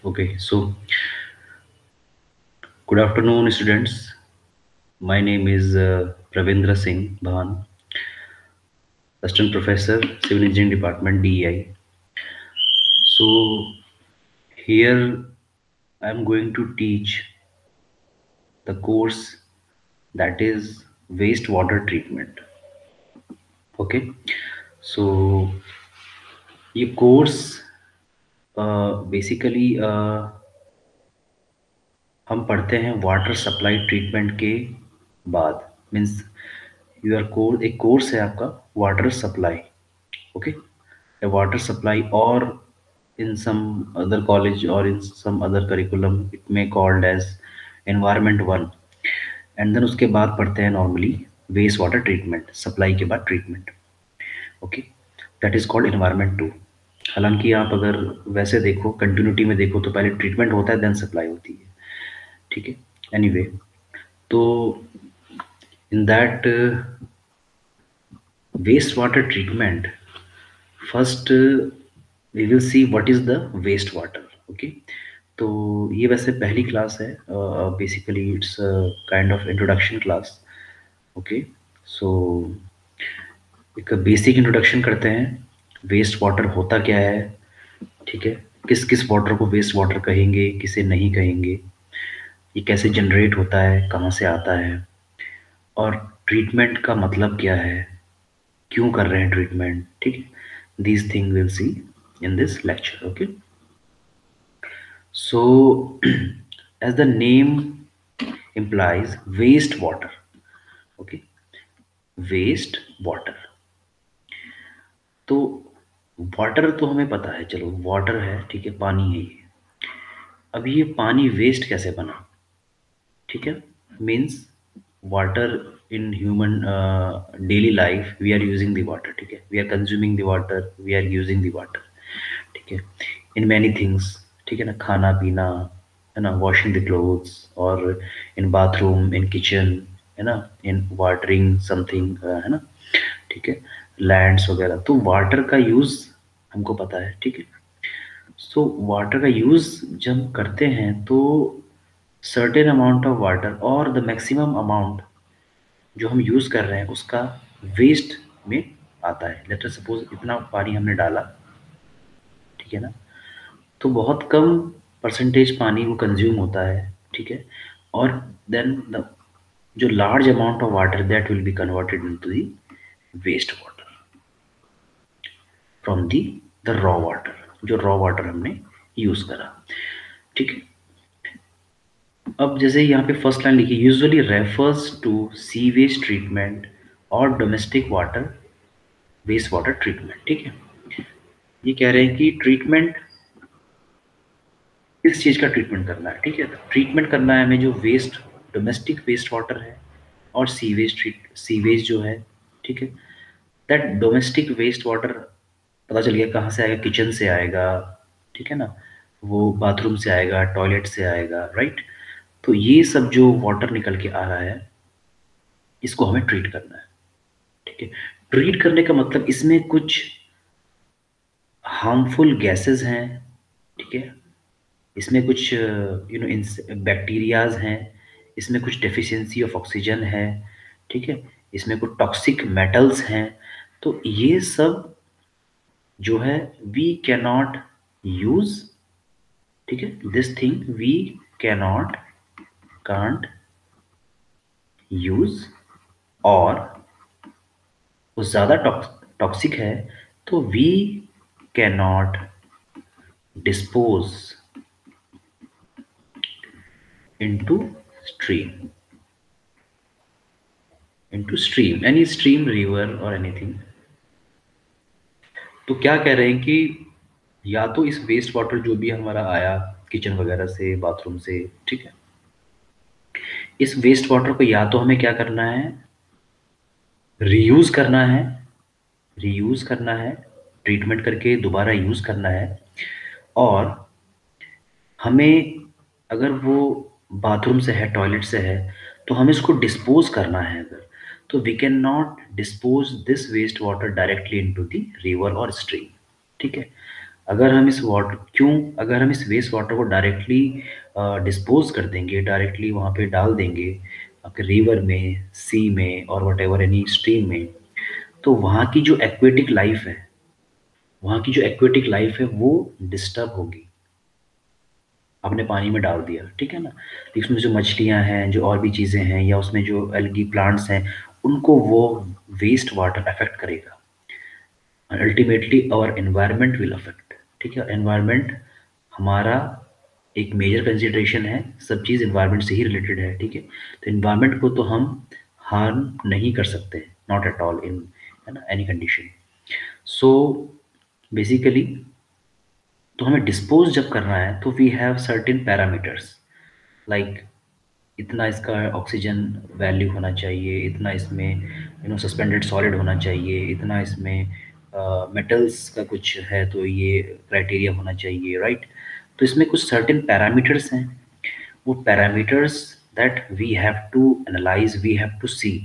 Okay, so good afternoon, students. My name is Pravendra Singh Bhan, Assistant Professor, Civil Engineering Department, DEI. So here I am going to teach the course that is wastewater treatment. Okay, so ये course basically हम पढ़ते हैं water supply treatment के बाद means your course एक course है आपका water supply okay water supply और in some other college or in some other curriculum it may called as environment 1 and then उसके बाद पढ़ते हैं normally waste water treatment supply के बाद treatment okay that is called environment 2 हालांकि आप अगर वैसे देखो कंटिन्यूटी में देखो तो पहले ट्रीटमेंट होता है देन सप्लाई होती है ठीक है एनीवे तो in that waste water treatment first we will see what is the waste water okay तो ये वैसे पहली क्लास है basically it's kind of introduction class okay so एक बेसिक इंट्रोडक्शन करते हैं वेस्ट वाटर होता क्या है ठीक है किस किस वाटर को वेस्ट वाटर कहेंगे किसे नहीं कहेंगे ये कैसे जनरेट होता है कहाँ से आता है और ट्रीटमेंट का मतलब क्या है क्यों कर रहे हैं ट्रीटमेंट ठीक है these thing will see in this lecture okay so as the name implies waste water okay waste water तो वाटर तो हमें पता है चलो वाटर है ठीक है पानी है ये अब ये पानी वेस्ट कैसे बना ठीक है means water in human daily life we are using the water ठीक है we are consuming the water we are using the water ठीक है इन मैनी थिंग्स ठीक है ना खाना पीना है ना वॉशिंग द क्लोथ्स और इन बाथरूम इन किचन है ना इन वाटरिंग समथिंग है ना ठीक है लैंड्स वगैरह तो वाटर का यूज़ हमको पता है ठीक है सो वाटर का यूज़ जब हम करते हैं तो सर्टेन अमाउंट ऑफ वाटर और द मैक्सिमम अमाउंट जो हम यूज़ कर रहे हैं उसका वेस्ट में आता है लेट अस सपोज इतना पानी हमने डाला ठीक है ना तो बहुत कम परसेंटेज पानी वो कंज्यूम होता है ठीक है और देन द जो large amount of water that will be converted into the waste water from the raw water जो रॉ वाटर हमने यूज करा ठीक है अब जैसे यहाँ पे फर्स्ट लाइन लिखी usually refers to sewage treatment और domestic water waste water treatment ठीक है ये कह रहे हैं कि ट्रीटमेंट किस चीज़ का ट्रीटमेंट करना है ठीक है ट्रीटमेंट करना है हमें जो वेस्ट डोमेस्टिक वेस्ट वाटर है और सीवेज जो है ठीक है दैट डोमेस्टिक वेस्ट वाटर पता चल गया कहाँ से आएगा किचन से आएगा ठीक है ना वो बाथरूम से आएगा टॉयलेट से आएगा राइट तो ये सब जो वाटर निकल के आ रहा है इसको हमें ट्रीट करना है ठीक है ट्रीट करने का मतलब इसमें कुछ हार्मफुल गैसेस हैं ठीक है इसमें कुछ बैक्टीरियाज हैं इसमें कुछ डेफिशिएंसी ऑफ ऑक्सीजन है ठीक है इसमें कुछ टॉक्सिक मेटल्स हैं तो ये सब जो है वी कैनॉट यूज ठीक है this thing we cannot can't use और वो ज़्यादा टॉक्सिक है तो we cannot dispose into stream any stream river और एनीथिंग तो क्या कह रहे हैं कि या तो इस वेस्ट वाटर जो भी हमारा आया किचन वगैरह से बाथरूम से ठीक है इस वेस्ट वाटर को या तो हमें क्या करना है रीयूज करना है ट्रीटमेंट करके दोबारा यूज करना है और हमें अगर वो बाथरूम से है टॉयलेट से है तो हमें इसको डिस्पोज करना है अगर तो we can not dispose this waste water directly into the river और स्ट्रीम ठीक है अगर हम इस वेस्ट वाटर को डायरेक्टली डिस्पोज कर देंगे, डायरेक्टली वहाँ पे डाल देंगे आपके रिवर में, सी में और वट एवर एनी स्ट्रीम में, तो वहाँ की जो एक्वेटिक लाइफ है वो डिस्टर्ब होगी। आपने पानी में डाल दिया, ठीक है ना, तो इसमें जो मछलियाँ हैं, जो और भी चीज़ें हैं, या उसमें जो एल्गी प्लांट्स हैं, उनको वो वेस्ट वाटर अफेक्ट करेगा। Ultimately our environment will affect. ठीक है, एनवायरनमेंट हमारा एक मेजर कंसिडरेशन है, सब चीज़ एनवायरनमेंट से ही रिलेटेड है। ठीक है, तो एनवायरनमेंट को तो हम हार्म नहीं कर सकते, नॉट एट ऑल इन, है ना, एनी कंडीशन। सो बेसिकली, तो हमें डिस्पोज जब करना है तो we have certain parameters, like इतना इसका ऑक्सीजन वैल्यू होना चाहिए, इतना इसमें सस्पेंडेड सॉलिड होना चाहिए, इतना इसमें मेटल्स का कुछ है तो ये क्राइटेरिया होना चाहिए, राइट। तो इसमें कुछ सर्टेन पैरामीटर्स हैं, वो parameters that we have to analyse, we have to see,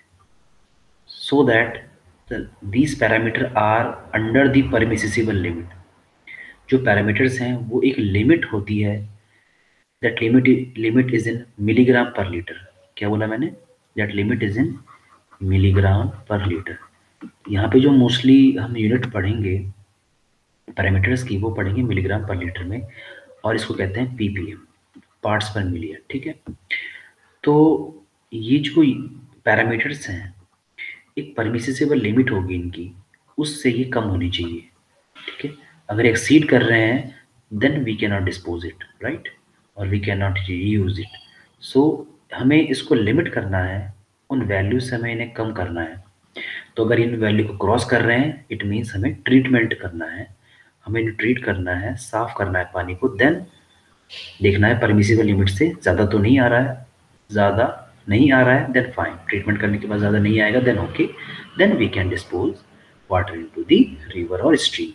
so that these parameter are under the permissible limit. जो पैरामीटर्स हैं वो एक लिमिट होती है, that limit is in milligram per litre. क्या बोला मैंने? That limit is in milligram per litre. यहाँ पे जो मोस्टली हम यूनिट पढ़ेंगे पैरामीटर्स की, वो पढ़ेंगे मिलीग्राम पर लीटर में, और इसको कहते हैं पीपीएम, पार्ट्स पर मिलियन। ठीक है, तो ये जो पैरामीटर्स हैं, एक परमिसिबल लिमिट होगी इनकी, उससे ये कम होनी चाहिए। ठीक है, अगर एक्सीड कर रहे हैं then we can not dispose it, right, और we can not reuse it. So हमें इसको लिमिट करना है, उन वैल्यू से हमें इन्हें कम करना है। तो अगर इन वैल्यू को क्रॉस कर रहे हैं, इट मीन्स हमें ट्रीटमेंट करना है, हमें ट्रीट करना है, साफ करना है पानी को, देन देखना है परमिसिबल लिमिट से ज़्यादा तो नहीं आ रहा है, ज़्यादा नहीं आ रहा है देन फाइन, ट्रीटमेंट करने के बाद ज़्यादा नहीं आएगा then okay, then we can dispose water into the river और स्ट्रीम।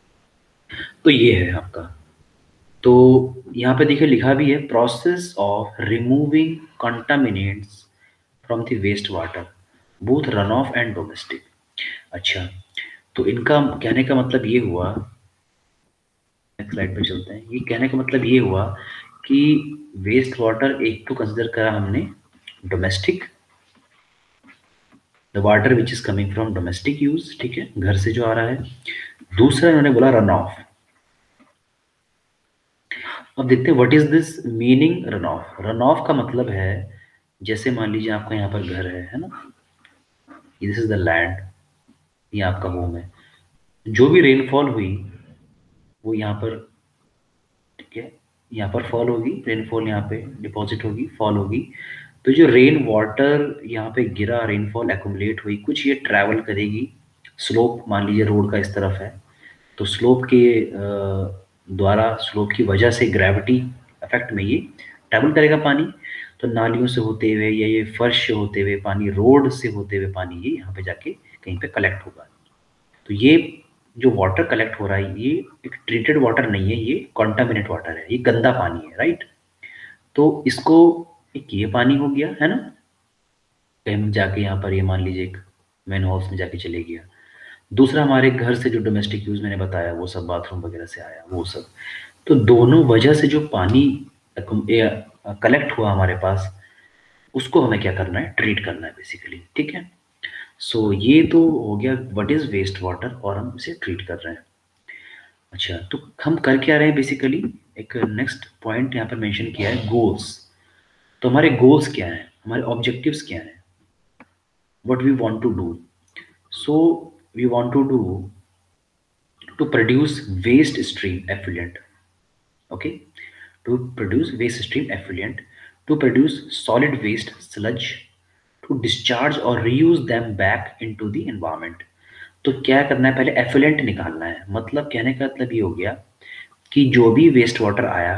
तो ये है आपका। तो यहाँ पे देखिए लिखा भी है, process of removing contaminants from the waste water both run off and domestic. अच्छा, तो इनका कहने का मतलब ये हुआ, नेक्स्ट स्लाइड पे चलते हैं, ये कहने का मतलब ये हुआ कि वेस्ट वाटर एक तो कंसिडर करा हमने domestic, the water which is coming from domestic use, ठीक है, घर से जो आ रहा है। दूसरा इन्होंने बोला रन ऑफ। अब देखते हैं what is this meaning run off. Run off का मतलब है, जैसे मान लीजिए आपका यहाँ पर घर है ना, दिस इज द लैंड, ये आपका होम है, जो भी रेनफॉल हुई वो यहाँ पर, ठीक है, यहाँ पर फॉल होगी, रेनफॉल यहाँ पे डिपॉजिट होगी, फॉल होगी। तो जो रेन वाटर यहाँ पे गिरा, रेनफॉल एक्यूमुलेट हुई, कुछ ये ट्रैवल करेगी स्लोप, मान लीजिए रोड का इस तरफ है, तो स्लोप के द्वारा, स्लोप की वजह से ग्रेविटी इफेक्ट में ये ट्रैवल करेगा पानी। तो नालियों से होते हुए या ये फर्श से होते हुए पानी, रोड से होते हुए पानी, ये यहाँ पे जाके कहीं पे कलेक्ट होगा। तो ये जो वाटर कलेक्ट हो रहा है, ये एक ट्रीटेड वाटर नहीं है, ये कॉन्टामिनेट वाटर है, ये गंदा पानी है, राइट। तो इसको, एक ये पानी हो गया है ना, कहीं जाके यहाँ पर ये मान लीजिए एक मैन हाउस में जाके चले गया। दूसरा हमारे घर से जो डोमेस्टिक यूज मैंने बताया, वो सब बाथरूम वगैरह से आया, वो सब। तो दोनों वजह से जो पानी कलेक्ट हुआ हमारे पास, उसको हमें क्या करना है, ट्रीट करना है बेसिकली। ठीक है, सो ये तो हो गया व्हाट इज वेस्ट वाटर, और हम इसे ट्रीट कर रहे हैं। अच्छा, तो हम कर क्या रहे हैं बेसिकली, एक नेक्स्ट पॉइंट यहाँ पर मेंशन किया है, गोल्स। तो हमारे गोल्स क्या हैं, हमारे ऑब्जेक्टिव्स क्या हैं, what we want to do. So we want to do to produce waste stream effluent, okay, to produce waste stream effluent, to produce solid waste sludge, to discharge or reuse them back into the environment। तो क्या करना है, पहले effluent निकालना है। मतलब कहने का मतलब ये हो गया कि जो भी वेस्ट वाटर आया,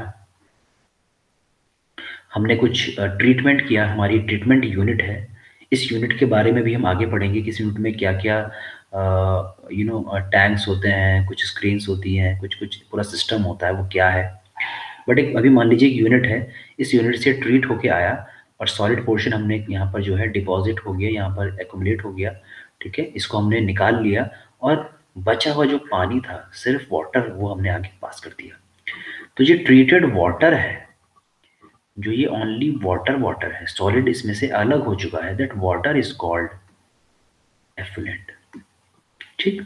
हमने कुछ ट्रीटमेंट किया, हमारी ट्रीटमेंट यूनिट है, इस यूनिट के बारे में भी हम आगे पढ़ेंगे कि इस यूनिट में क्या क्या टैंक्स होते हैं, कुछ स्क्रीन्स होती हैं, कुछ कुछ पूरा सिस्टम होता है, वो क्या है। बट एक अभी मान लीजिए एक यूनिट है, इस यूनिट से ट्रीट होके आया और सॉलिड पोर्शन हमने यहाँ पर जो है डिपॉजिट हो गया, यहाँ पर एक्यूमुलेट हो गया, ठीक है, इसको हमने निकाल लिया और बचा हुआ जो पानी था सिर्फ वाटर, वो हमने आगे पास कर दिया। तो ये ट्रीटेड वाटर है, जो ये ओनली वाटर वाटर है, सॉलिड इसमें से अलग हो चुका है, that water is called effluent. ठीक।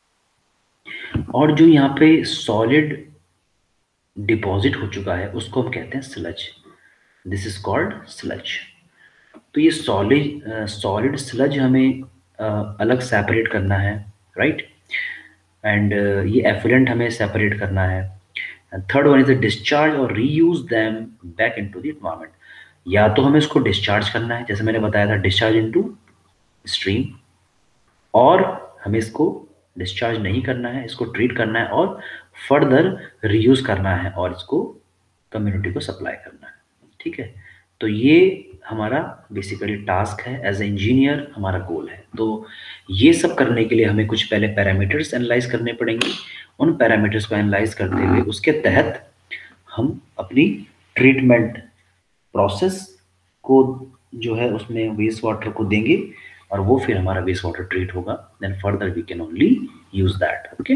और जो यहाँ पे सॉलिड डिपॉजिट हो चुका है उसको हम कहते हैं sludge. This is called sludge. तो ये सॉलिड सॉलिड स्लज हमें अलग सेपरेट करना है, राइट। एंड ये एफिलेंट हमें सेपरेट करना है। And third one is discharge और reuse them back into the environment. या तो हमें इसको डिस्चार्ज करना है, जैसे मैंने बताया था, डिस्चार्ज इनटू स्ट्रीम, और हमें इसको डिस्चार्ज नहीं करना है, इसको ट्रीट करना है और फर्दर रीयूज करना है और इसको कम्युनिटी को सप्लाई करना है। ठीक है। तो ये हमारा बेसिकली टास्क है, एज ए इंजीनियर हमारा गोल है। तो ये सब करने के लिए हमें कुछ पहले पैरामीटर्स एनालाइज करने पड़ेंगे। उन पैरामीटर्स को एनालाइज करते हुए उसके तहत हम अपनी ट्रीटमेंट प्रोसेस को जो है उसमें वेस्ट वाटर को देंगे और वो फिर हमारा वेस्ट वाटर ट्रीट होगा, then further we can only use that. Okay.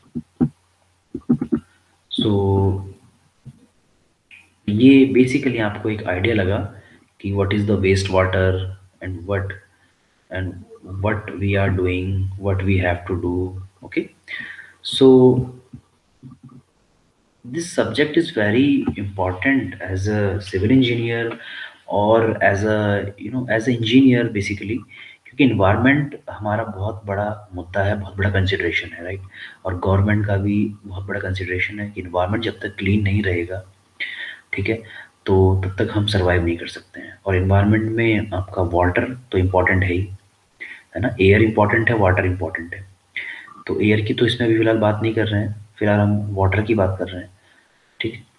So ये बेसिकली आपको एक आइडिया लगा कि what is the waste water and what we are doing, what we have to do. Okay. So this subject is very important as a civil engineer और as a as a engineer basically, क्योंकि environment हमारा बहुत बड़ा मुद्दा है, बहुत बड़ा consideration है, राइट। और गवर्नमेंट का भी बहुत बड़ा कंसिडरेशन है कि इन्वायरमेंट जब तक क्लीन नहीं रहेगा, ठीक है, तो तब तक हम सर्वाइव नहीं कर सकते हैं। और इन्वायरमेंट में आपका वाटर तो इम्पोर्टेंट है ही, है ना। एयर इम्पोर्टेंट है, वाटर इम्पोर्टेंट है। तो एयर की तो इसमें अभी फिलहाल बात नहीं कर रहे हैं, फिलहाल हम वाटर की बात कर रहे हैं। ठीक है।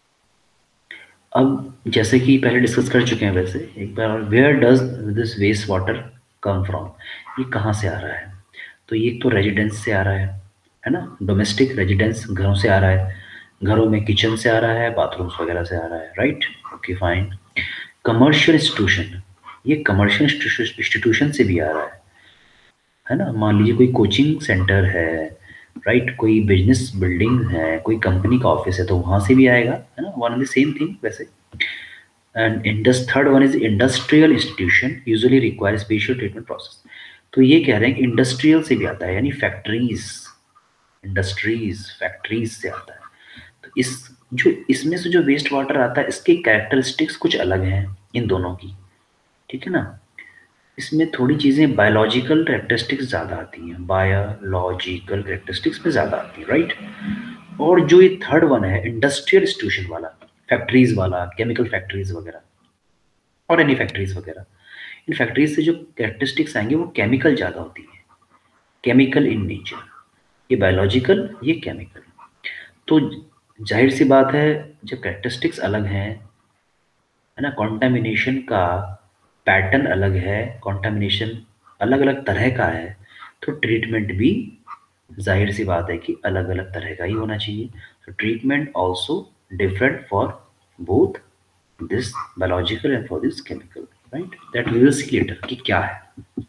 अब जैसे कि पहले डिस्कस कर चुके हैं, वैसे एक बार और, where does this waste water come from, ये कहाँ से आ रहा है। तो ये तो रेजिडेंस से आ रहा है ना, डोमेस्टिक रेजिडेंस, घरों से आ रहा है, घरों में किचन से आ रहा है, बाथरूम्स वगैरह से आ रहा है, right. Okay fine. Commercial institution, ये कमर्शियल इंस्टीट्यूशन से भी आ रहा है ना। मान लीजिए कोई कोचिंग सेंटर है, राइट, कोई बिजनेस बिल्डिंग है, कोई कंपनी का ऑफिस है, तो वहां से भी आएगा, है ना, one and the same thing वैसे। And third one is industrial institution usually require special treatment process. तो ये कह रहे हैं कि इंडस्ट्रियल से भी आता है, यानी फैक्ट्रीज, फैक्ट्रीज से आता है। तो इस जो इसमें से जो वेस्ट वाटर आता है, इसके कैरेक्टरिस्टिक्स कुछ अलग हैं इन दोनों की, ठीक है ना। इसमें थोड़ी चीज़ें बायोलॉजिकल कैरेक्टरिस्टिक्स ज़्यादा आती हैं, बायोलॉजिकल कैरेक्टरिस्टिक्स में ज़्यादा आती है, राइट। और जो ये थर्ड वन है इंडस्ट्रियल इंस्टीट्यूशन वाला, फैक्ट्रीज वाला, केमिकल फैक्ट्रीज वगैरह और एनी फैक्ट्रीज वगैरह, इन फैक्ट्रीज से जो कैरेक्टरिस्टिक्स आएंगे वो केमिकल ज़्यादा होती है, केमिकल इन नेचर। ये बायोलॉजिकल, ये केमिकल। तो जाहिर सी बात है, जब कैरेक्टरिस्टिक्स अलग हैं, है ना, कॉन्टामिनेशन का पैटर्न अलग है, कॉन्टामिनेशन अलग अलग तरह का है, तो ट्रीटमेंट भी जाहिर सी बात है कि अलग अलग तरह का ही होना चाहिए। तो treatment also different for both this biological and for this chemical, right, that we will see later कि क्या है।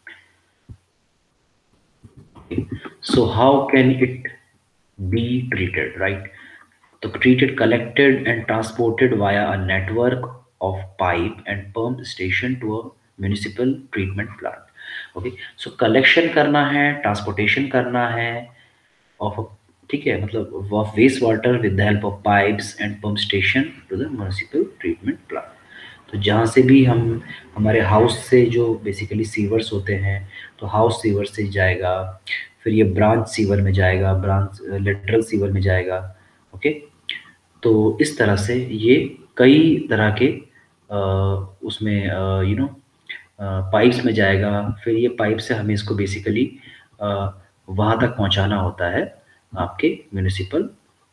So how can it be treated, right. तो treated, collected and transported via a network of pipe and pump station to a municipal treatment plant. Okay, so collection करना है, transportation करना है of ठीक है, मतलब of waste water with the help of pipes and pump station to the municipal treatment plant. तो जहाँ से भी हम, हमारे हाउस से जो बेसिकली सीवर्स होते हैं, तो हाउस सीवर से जाएगा, फिर ये ब्रांच सीवर में जाएगा, ब्रांच लेटरल सीवर में जाएगा। ओके। तो इस तरह से ये कई तरह के उसमें पाइप्स में जाएगा, फिर ये पाइप से हमें इसको बेसिकली वहाँ तक पहुँचाना होता है, आपके म्यूनिसिपल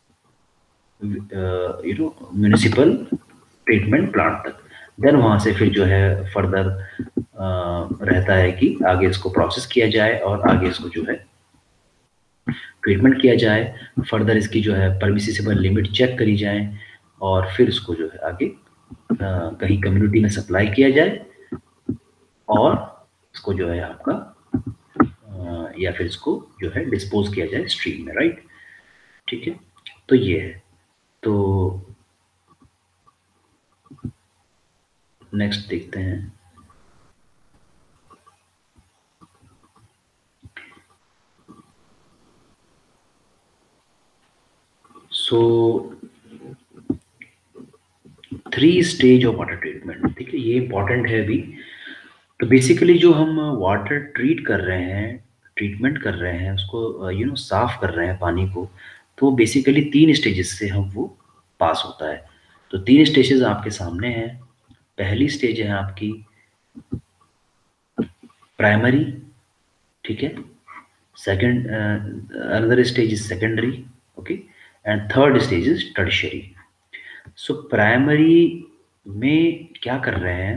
म्यूनिसिपल ट्रीटमेंट प्लांट तक। देन वहाँ से फिर जो है फर्दर रहता है कि आगे इसको प्रोसेस किया जाए और आगे इसको जो है ट्रीटमेंट किया जाए, फर्दर इसकी जो है परमिसिबल लिमिट चेक करी जाए और फिर इसको जो है आगे कहीं कम्युनिटी में सप्लाई किया जाए और इसको जो है आपका या फिर इसको जो है डिस्पोज किया जाए स्ट्रीम में, राइट। ठीक है, तो ये है। तो नेक्स्ट देखते हैं। So 3 stage of water treatment, ठीक है, ये इंपॉर्टेंट है अभी। तो बेसिकली जो हम वाटर ट्रीट कर रहे हैं, ट्रीटमेंट कर रहे हैं उसको, साफ कर रहे हैं पानी को, तो बेसिकली 3 स्टेजेस से हम वो पास होता है। तो 3 स्टेजेस आपके सामने हैं। पहली स्टेज है आपकी प्राइमरी, ठीक है। Second, another stage is secondary, okay, and third stage is tertiary. So primary में क्या कर रहे हैं,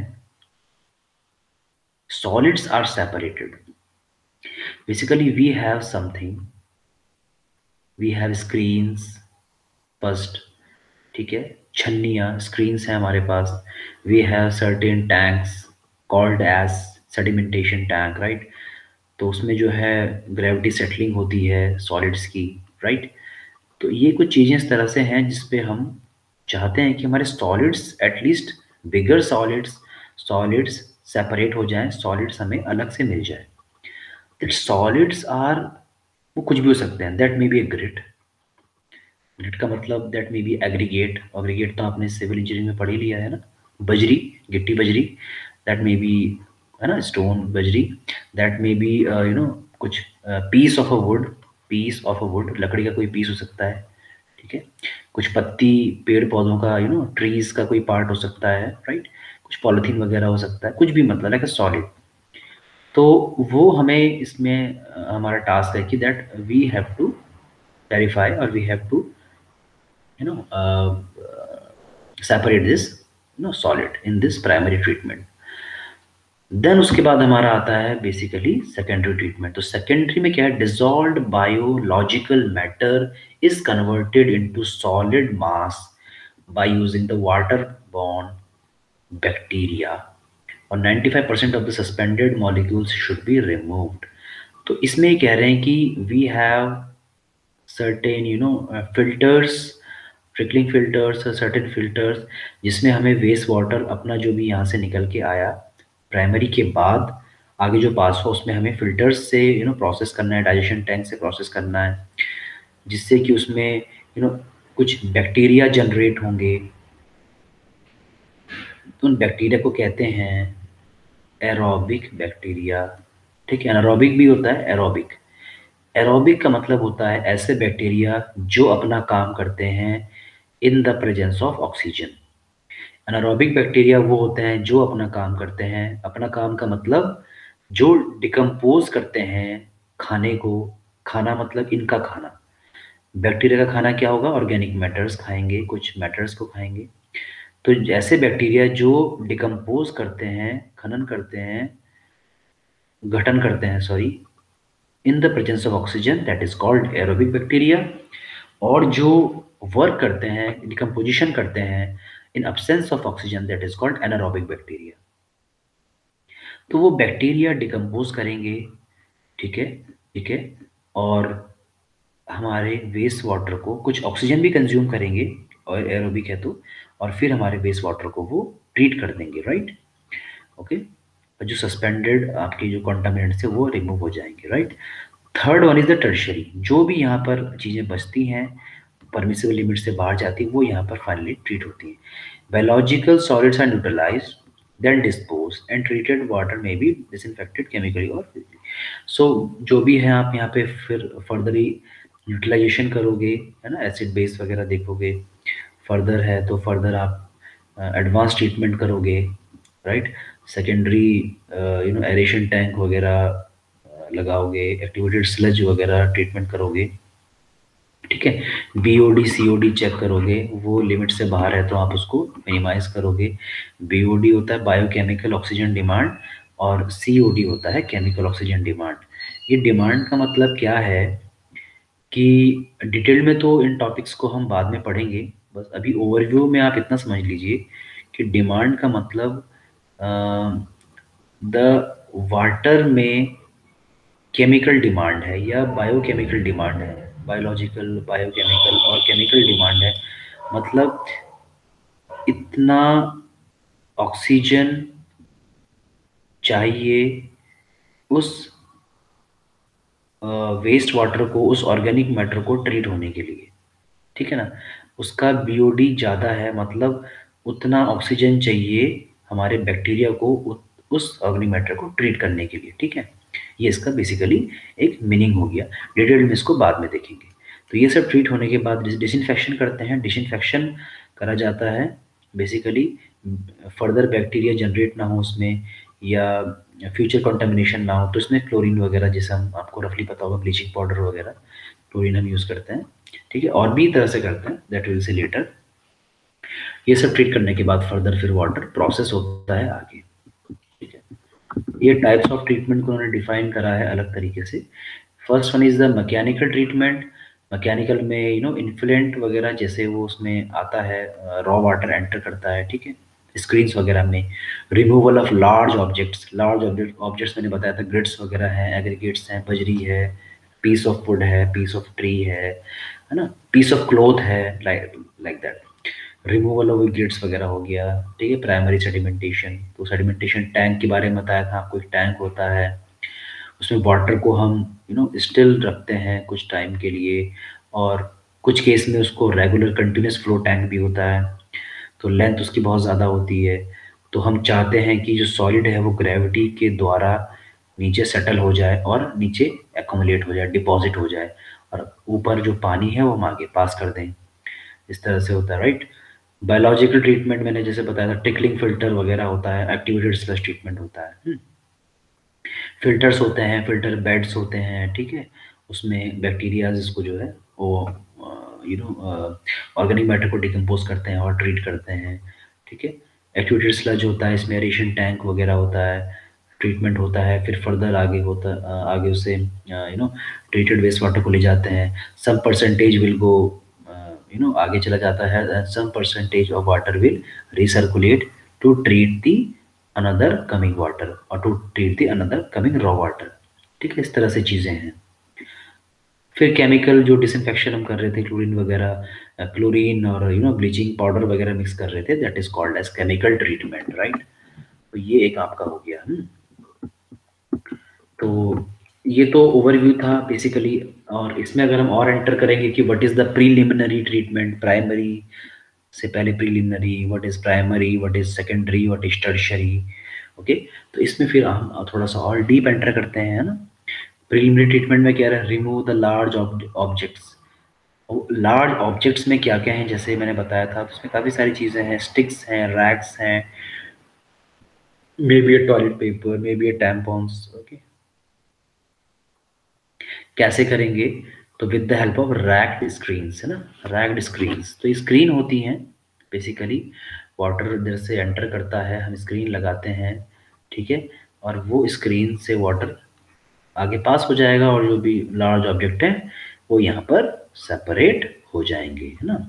solids are separated. Basically we have something, we have screens first, ठीक है, छन्नियाँ screens हैं हमारे पास। we have certain tanks called as sedimentation tank, right। तो उसमें जो है ग्रेविटी सेटलिंग होती है सॉलिड्स की, राइट। तो ये कुछ चीज़ें इस तरह से हैं जिसपे हम चाहते हैं कि हमारे solids at least bigger solids solids separate हो जाएं, सॉलिड्स हमें अलग से मिल जाए। दैट सॉलिड्स आर, वो कुछ भी हो सकते हैं। That may be a grit, grit का मतलब that may be aggregate, aggregate तो आपने सिविल इंजीनियरिंग में पढ़ ही लिया है ना, बजरी, गिट्टी बजरी। दैट मे बी, है ना, स्टोन बजरी। दैट मे बी कुछ piece of a wood, piece of a wood, लकड़ी का कोई पीस हो सकता है, ठीक है। कुछ पत्ती पेड़ पौधों का, ट्रीज का कोई पार्ट हो सकता है, राइट। कुछ पॉलिथीन वगैरह हो सकता है, कुछ भी, मतलब लाइक अ सॉलिड। तो वो हमें इसमें हमारा टास्क है कि that we have to verify और we have to you know separate this solid in this primary treatment. Then उसके बाद हमारा आता है बेसिकली सेकेंडरी ट्रीटमेंट। तो सेकेंडरी में क्या है, dissolved biological matter is converted into solid mass by using the waterborne bacteria, और 95% of the suspended molecules should be removed। तो इसमें ये कह रहे हैं कि we have certain filters, trickling filters, certain filters, जिसमें हमें वेस्ट वाटर अपना जो भी यहाँ से निकल के आया प्राइमरी के बाद आगे जो पास हो उसमें हमें फिल्टर्स से प्रोसेस करना है, डाइजेशन टैंक से प्रोसेस करना है, जिससे कि उसमें कुछ बैक्टीरिया जनरेट होंगे। तो उन बैक्टीरिया को कहते हैं एरोबिक बैक्टीरिया, ठीक है। एनारोबिक भी होता है, एरोबिक। एरोबिक का मतलब होता है ऐसे बैक्टीरिया जो अपना काम करते हैं in the presence of oxygen. Anaerobic bacteria वो होते हैं जो अपना काम करते हैं, अपना काम का मतलब जो डिकम्पोज करते हैं खाने को। खाना मतलब इनका खाना, बैक्टीरिया का खाना क्या होगा, ऑर्गेनिक मैटर्स खाएंगे, कुछ मैटर्स को खाएंगे। तो ऐसे बैक्टीरिया जो डिकम्पोज करते हैं, खनन करते हैं, गठन करते हैं, sorry, in the presence of oxygen, that is called aerobic bacteria. और जो वर्क करते हैं, डिकम्पोजिशन करते हैं in absence of oxygen, that is called anaerobic bacteria. तो वो बैक्टीरिया डिकम्पोज करेंगे, ठीक है, ठीक है, और हमारे वेस्ट वाटर को कुछ ऑक्सीजन भी कंज्यूम करेंगे, और एरोबिक है तो, और फिर हमारे वेस्ट वाटर को वो ट्रीट कर देंगे, राइट, ओके। और जो सस्पेंडेड आपके जो कॉन्टामिनेंट्स है वो रिमूव हो जाएंगे, right. Third one is the tertiary, जो भी यहाँ पर चीज़ें बचती हैं, परमिसिबल लिमिट से बाहर जाती है, वो यहाँ पर फाइनली ट्रीट होती है। Biological solids are neutralised, then dispose and treated water में बी डिसइंफेक्टेड केमिकली और फिजिकली। सो जो भी है आप यहाँ पे फिर फर्दरली यूटिलाइजेशन करोगे, है ना, एसिड बेस वगैरह देखोगे, फर्दर है तो फर्दर आप एडवांस ट्रीटमेंट करोगे, राइट। सेकेंडरी एरेशन टैंक वगैरह लगाओगे, एक्टिवेटेड स्लज वगैरह ट्रीटमेंट करोगे, ठीक है। बीओडी सीओडी चेक करोगे, वो लिमिट से बाहर है तो आप उसको मिनिमाइज करोगे। बीओडी होता है बायोकेमिकल ऑक्सीजन डिमांड, और सीओडी होता है केमिकल ऑक्सीजन डिमांड। ये डिमांड का मतलब क्या है कि डिटेल में तो इन टॉपिक्स को हम बाद में पढ़ेंगे, बस अभी ओवरव्यू में आप इतना समझ लीजिए कि डिमांड का मतलब द वाटर में केमिकल डिमांड है या बायोकेमिकल डिमांड है, बायोलॉजिकल, बायोकेमिकल और केमिकल डिमांड है। मतलब इतना ऑक्सीजन चाहिए उस वेस्ट वाटर को, उस ऑर्गेनिक मैटर को ट्रीट होने के लिए, ठीक है ना। उसका बीओडी ज़्यादा है, मतलब उतना ऑक्सीजन चाहिए हमारे बैक्टीरिया को उस ऑर्गेनिक मैटर को ट्रीट करने के लिए, ठीक है। ये इसका बेसिकली एक मीनिंग हो गया। डिटेल में इसको बाद में देखेंगे। तो ये सब ट्रीट होने के बाद डिसइंफेक्शन करते हैं। डिसइंफेक्शन करा जाता है बेसिकली फर्दर बैक्टीरिया जनरेट ना हो उसमें, या फ्यूचर कंटामिनेशन ना हो। तो इसमें क्लोरीन वगैरह, जैसे हम आपको रफली पता होगा, ब्लीचिंग पाउडर वगैरह, क्लोरीन हम यूज़ करते हैं, ठीक है। और भी तरह से करते हैं, दैट विल सी लेटर। ये सब ट्रीट करने के बाद फर्दर फिर वाटर प्रोसेस होता है आगे, ठीक है। ये टाइप्स ऑफ ट्रीटमेंट को उन्होंने डिफाइन करा है अलग तरीके से। First one is the mechanical treatment. Mechanical में इन्फ्लुएंट वगैरह जैसे वो उसमें आता है, रॉ वाटर एंटर करता है, ठीक है, स्क्रीन्स वगैरह में। Removal of large objects, large objects मैंने बताया था, ग्रिड्स वगैरह हैं, एग्रीगेट्स हैं, बजरी है, पीस ऑफ वुड है, पीस ऑफ ट्री है ना, पीस ऑफ क्लोथ है, like like that. Removal of grits वगैरह हो गया, ठीक है। प्राइमरी सेडिमेंटेशन, तो सेडिमेंटेशन टैंक के बारे में बताया था आपको। एक टैंक होता है, उसमें वाटर को हम स्टिल रखते हैं कुछ टाइम के लिए, और कुछ केस में उसको रेगुलर कंटिन्यूस फ्लो टैंक भी होता है। तो लेंथ उसकी बहुत ज़्यादा होती है। तो हम चाहते हैं कि जो सॉलिड है वो ग्रेविटी के द्वारा नीचे सेटल हो जाए और नीचे एकोमुलेट हो जाए, डिपॉजिट हो जाए, और ऊपर जो पानी है वो हम आगे पास कर दें। इस तरह से होता है, राइट। बायोलॉजिकल ट्रीटमेंट मैंने जैसे बताया था, टिकलिंग फिल्टर वगैरह होता है, एक्टिवेटेड स्लश ट्रीटमेंट होता है। फिल्टर्स होते हैं, फिल्टर बेड्स होते हैं, ठीक है। उसमें बैक्टीरियाज इसको जो है वो ऑर्गेनिक मैटर को डिकम्पोज करते हैं और ट्रीट करते हैं, ठीक है। एक्टिवेटेड स्लज होता है, इसमें एरेशन टैंक वगैरह होता है, ट्रीटमेंट होता है। फिर फर्दर आगे होता आगे उससे ट्रीटेड वेस्ट वाटर को ले जाते हैं। सम परसेंटेज विल गो आगे चला जाता है, some percentage of water will recirculate to treat the another coming water और to treat the another coming raw water, ठीक है। इस तरह से चीज़ें हैं। फिर केमिकल जो डिसइंफेक्शन हम कर रहे थे, क्लोरीन वगैरह, क्लोरीन और ब्लीचिंग पाउडर वगैरह मिक्स कर रहे थे, that is called as chemical treatment, right. तो ये एक आपका हो गया। तो ये तो ओवरव्यू था बेसिकली। और इसमें अगर हम और एंटर करेंगे कि what is the preliminary treatment, primary से पहले preliminary, what is primary, what is secondary, what is tertiary, okay. तो इसमें फिर हम थोड़ा सा और डीप एंटर करते हैं, है ना। प्रीलिमिनरी ट्रीटमेंट में क्या है, remove the large objects. Large objects में क्या क्या है, जैसे मैंने बताया था, उसमें काफ़ी सारी चीज़ें हैं, स्टिक्स हैं, रैक्स हैं, may be a toilet paper, may be a tampons, okay. कैसे करेंगे, तो with the help of raked screens, है ना, रैक्ड स्क्रीन्स। तो स्क्रीन होती हैं बेसिकली, वाटर इधर से एंटर करता है, हम स्क्रीन लगाते हैं, ठीक है। और वो स्क्रीन से वाटर आगे पास हो जाएगा, और जो भी लार्ज ऑब्जेक्ट है वो यहाँ पर सेपरेट हो जाएंगे, है ना।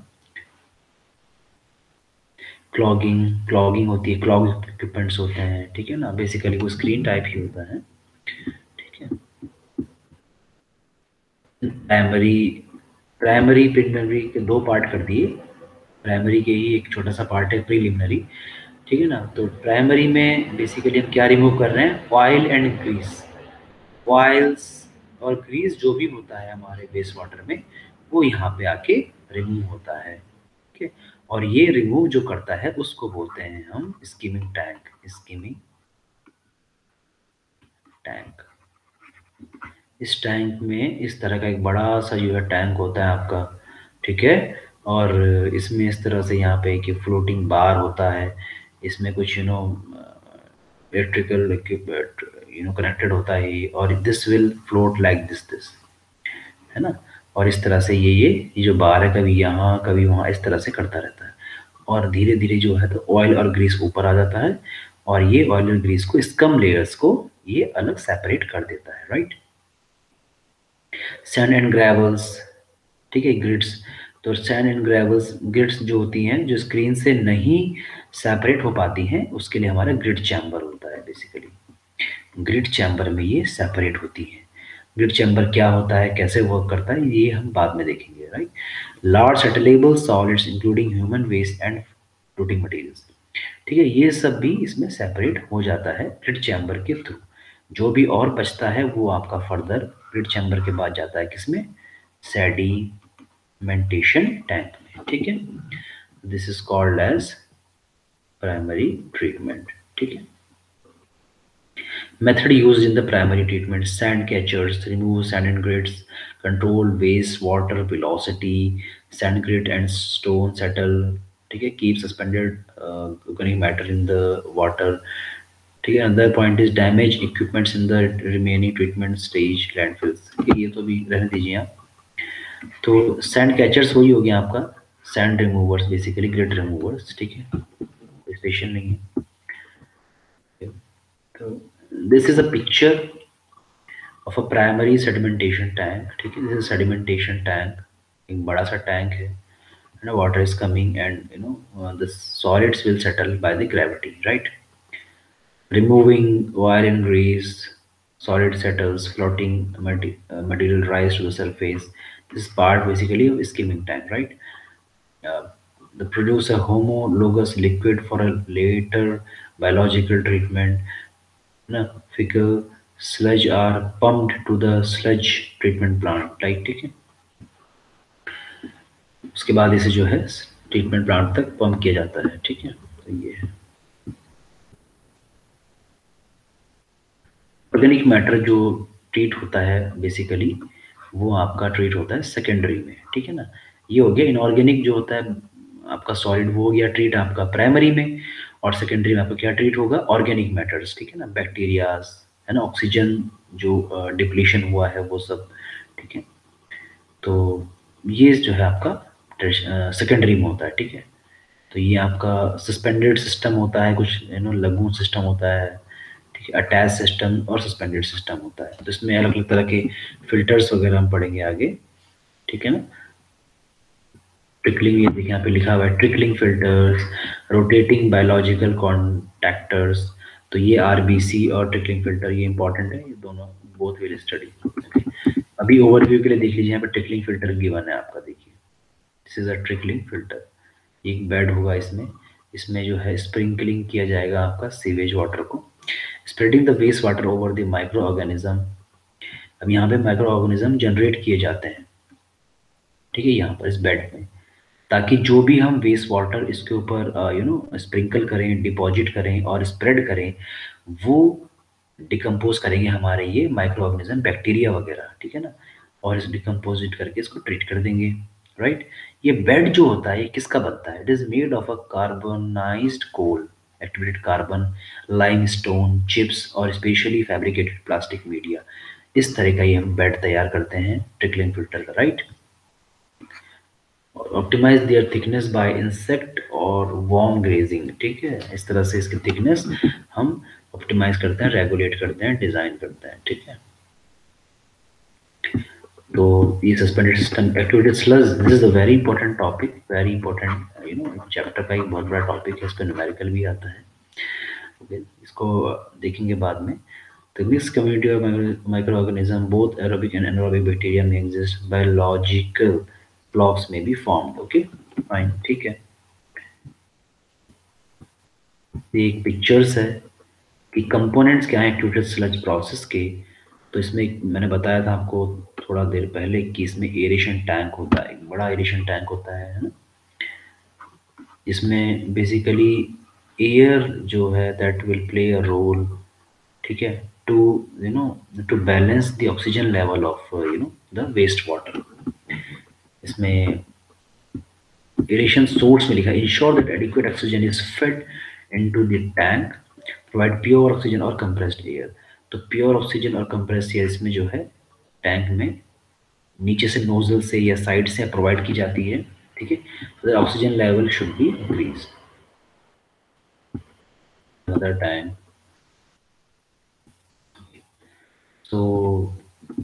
क्लॉगिंग, क्लॉगिंग होती है, क्लॉग इक्विपमेंट्स होते हैं, ठीक है ना। बेसिकली वो स्क्रीन टाइप ही होता है, ठीक है। प्राइमरी, प्राइमरी प्रीलिमिनरी के दो पार्ट कर दिए। प्राइमरी के ही एक छोटा सा पार्ट है प्रीलिमिनरी, ठीक है ना। तो प्राइमरी में बेसिकली हम क्या रिमूव कर रहे हैं, ऑयल एंड ग्रीस। ऑयल्स और ग्रीस जो भी होता है हमारे वेस्ट वाटर में, वो यहाँ पे आके रिमूव होता है, ठीक है। और ये रिमूव जो करता है उसको बोलते हैं हम स्कीमिंग टैंक, स्कीमिंग टैंक। इस टैंक में इस तरह का एक बड़ा सा जो है टैंक होता है आपका, ठीक है। और इसमें इस तरह से यहाँ पे एक फ्लोटिंग बार होता है, इसमें कुछ इलेक्ट्रिकल इक्विपमेंट कनेक्टेड होता है, और this will float like this, है ना। और इस तरह से ये जो बार है, कभी यहाँ कभी वहाँ, इस तरह से करता रहता है। और धीरे धीरे जो है तो ऑयल और ग्रीस ऊपर आ जाता है, और ये ऑयल और ग्रीस को, स्कम लेयर्स को ये अलग सेपरेट कर देता है, राइट। सैंड एंड ग्रेवल्स, ठीक है, ग्रिड्स। तो सैंड एंड ग्रेवल्स ग्रिड्स जो होती हैं, जो स्क्रीन से नहीं सेपरेट हो पाती हैं, उसके लिए हमारा ग्रिड चैम्बर होता है बेसिकली। ग्रिड चैम्बर में ये सेपरेट होती है। ग्रिड चैम्बर क्या होता है, कैसे वर्क करता है, ये हम बाद में देखेंगे, right. Large settleable solids including human waste and floating materials, ठीक है, ये सब भी इसमें सेपरेट हो जाता है ग्रिड चैम्बर के थ्रू। जो भी और बचता है वो आपका फर्दर ग्रिड चैम्बर के बाद जाता है किसमें, सेडिमेंटेशन टैंक में, ठीक है। This is called as primary treatment, ठीक है। Method used in the primary treatment: sand catchers, remove sand and grits, control wastewater velocity, sand grit and stone settle, ठीक है, keep suspended organic matter in the water, ठीक है। another point is damage equipments in the remaining treatment stage landfills, ठीक है, ये तो भी रहने दीजिए आप। तो सैंड कैचर्स वही हो गया आपका, sand removers, basically grit removers, ठीक है, स्पेशल नहीं है। तो this is a picture of a primary sedimentation tank, ठीक है, दिस सेडिमेंटेशन टैंक, एक बड़ा सा टैंक है ना, water is coming and the solids will settle by the gravity, right. Removing oil and grease, solid settles, floating material rise to the surface. This is part basically of skimming tank, right. uh, the produce a homologous liquid for a later biological treatment, ना, फिर sludge are pumped to the sludge treatment plant, right, ठीक है। उसके बाद इसे जो है treatment plant तक पंप किया जाता है, ठीक है। तो ये है ऑर्गेनिक मैटर जो ट्रीट होता है बेसिकली, वो आपका ट्रीट होता है सेकेंडरी में, ठीक है ना। ये हो गया इनऑर्गेनिक जो होता है आपका सॉलिड, वो हो गया ट्रीट आपका प्राइमरी में। और सेकेंडरी में आपका क्या ट्रीट होगा, ऑर्गेनिक मैटर्स, ठीक है ना, बैक्टीरियाज, है ना, ऑक्सीजन जो डिप्लीशन हुआ है वो सब, ठीक है। तो ये जो है आपका सेकेंडरी में होता है, ठीक है। तो ये आपका सस्पेंडेड सिस्टम होता है, कुछ लगून सिस्टम होता है, ठीक है, अटैच सिस्टम और सस्पेंडेड सिस्टम होता है। तो इसमें अलग अलग तरह के फिल्टर्स वगैरह हम पढ़ेंगे आगे, ठीक है ना। ट्रिकलिंग, ये देखिए यहाँ पे लिखा हुआ है trickling filters, rotating biological contactors. तो ये आरबीसी और ट्रिकलिंग फिल्टर ये इंपॉर्टेंट है, ये दोनों बोथ विल स्टडी। अभी ओवरव्यू के लिए देख लीजिए, यहाँ पे ट्रिकलिंग फिल्टर गिवन है आपका, देखिए this is a trickling filter. एक बेड होगा इसमें, इसमें जो है स्प्रिंकलिंग किया जाएगा आपका सीवेज वाटर को, spreading the waste water over the microorganism. अब यहाँ पे माइक्रो ऑर्गेनिज्म जनरेट किए जाते हैं, ठीक है, यहाँ पर इस बेड में, ताकि जो भी हम वेस्ट वाटर इसके ऊपर स्प्रिंकल करें, डिपॉजिट करें और स्प्रेड करें, वो डिकम्पोज करेंगे हमारे ये माइक्रो ऑर्गेनिज्म, बैक्टीरिया वगैरह, ठीक है ना। और इस डिकम्पोजिट करके इसको ट्रीट कर देंगे, राइट। ये बेड जो होता है ये किसका बनता है, it is made of a carbonised coal, activated carbon, limestone, chips और स्पेशली फैब्रिकेटेड प्लास्टिक मीडिया। इस तरह का ये हम बेड तैयार करते हैं ट्रिकलिंग फिल्टर का, right. Optimise their thickness by insect और वार्म ग्रेजिंग, ठीक है, इस तरह से इसकी थिकनेस हम ऑप्टिमाइज करते हैं, रेगुलेट करते हैं, डिजाइन करते हैं, ठीक है। तो ये suspended system activated sludge, this is a very important topic, very important chapter का एक बहुत बड़ा टॉपिक है, इस पर न्यूमेरिकल भी आता है, ओके, इसको देखेंगे बाद में। तो mix community of microorganism both aerobic and anaerobic bacteria में एग्जिस्ट, बायोलॉजिकल ब्लॉक्स में भी फॉर्म, ओके फाइन, ठीक है। ये एक पिक्चर्स है कि कंपोनेंट्स क्या हैं एक्टिवेटेड स्लज प्रोसेस के। तो इसमें मैंने बताया था आपको थोड़ा देर पहले कि इसमें एरेशन टैंक होता है, एक बड़ा एरेशन टैंक होता है ना, इसमें बेसिकली एयर जो है that will play a role, ठीक है, to to balance the oxygen level of the waste water. इसमें एरेशन सोर्स में लिखा है ensure that adequate oxygen is fed into the tank, provide pure oxygen और compressed air. तो pure oxygen और compressed air इसमें जो है टैंक में नीचे से नोजल से या साइड से प्रोवाइड की जाती है, ठीक है, so the oxygen level should be increased। Another time, so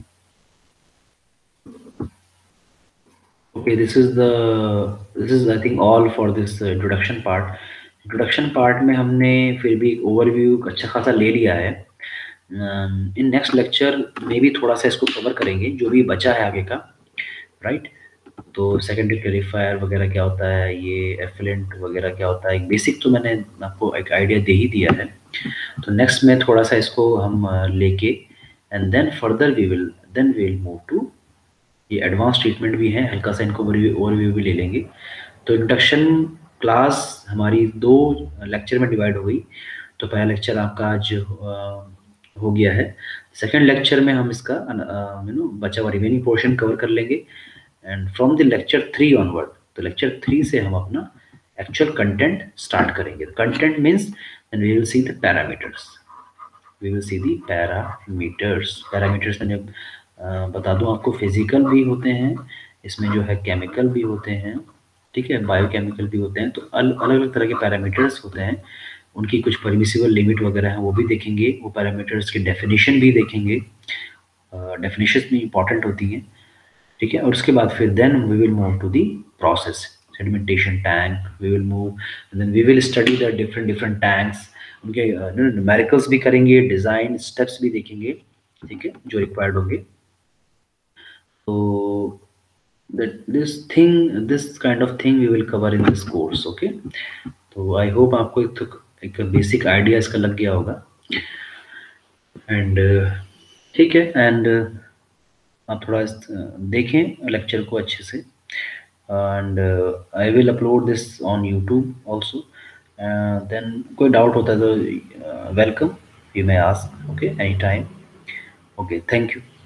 okay, this is I think all for this introduction part। Introduction part में हमने फिर भी ओवरव्यू अच्छा खासा ले लिया है। इन नेक्स्ट लेक्चर में भी थोड़ा सा इसको कवर करेंगे जो भी बचा है आगे का, राइट। तो सेकेंडरी क्लेरिफायर वगैरह क्या होता है, ये एफिलेंट वगैरह क्या होता है, एक बेसिक तो मैंने आपको एक आइडिया दे ही दिया है। तो नेक्स्ट में थोड़ा सा इसको हम लेके and then we will move to, ये एडवांस ट्रीटमेंट भी है, हल्का सा इनको ओवरव्यू भी ले लेंगे। तो इंडक्शन क्लास हमारी दो लेक्चर में डिवाइड हो गई। तो पहला लेक्चर आपका आज हो गया है। सेकंड लेक्चर में हम इसका बचा हुआ रिमेनिंग पोर्शन कवर कर लेंगे and from the lecture 3 onward, तो लेक्चर 3 से हम अपना एक्चुअल कंटेंट स्टार्ट करेंगे। Content means then we will see the parameters, we will see the parameters. Parameters मैंने बता दूं आपको, फिजिकल भी होते हैं इसमें, जो है केमिकल भी होते हैं, ठीक है, बायोकेमिकल भी होते हैं। तो अलग अलग तरह के पैरामीटर्स होते हैं, उनकी कुछ परमिसिबल लिमिट वगैरह है वो भी देखेंगे, वो पैरामीटर्स की डेफिनेशन भी देखेंगे, डेफिनेशन भी इंपॉर्टेंट होती हैं, ठीक है। और उसके बाद फिर then we will move to the process, sedimentation tank we will move, then we will study the different different tanks, उनके न्यूमेरिकल्स भी करेंगे, डिज़ाइन स्टेप्स भी देखेंगे, ठीक है, जो रिक्वायर्ड होंगे। तो this kind of thing we will cover in this course, okay। तो आई होप आपको एक बेसिक आइडिया इसका लग गया होगा एंड ठीक है। एंड आप थोड़ा देखें लेक्चर को अच्छे से and I will upload this on YouTube also. Then कोई डाउट होता है तो welcome, you may ask, okay, any time, okay, thank you.